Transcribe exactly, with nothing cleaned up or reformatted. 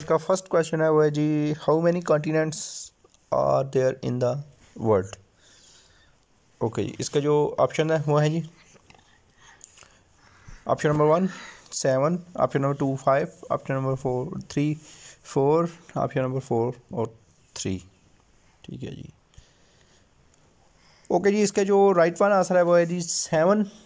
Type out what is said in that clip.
का first question है वो है जी, how many continents are there in the world. Okay जी, इसका जो ऑप्शन है वो है जी, option number one seven, option number two five, option number four three four, option number four और थ्री। ठीक है जी। ओके जी, इसका जो राइट वन आंसर है वो है जी सेवन।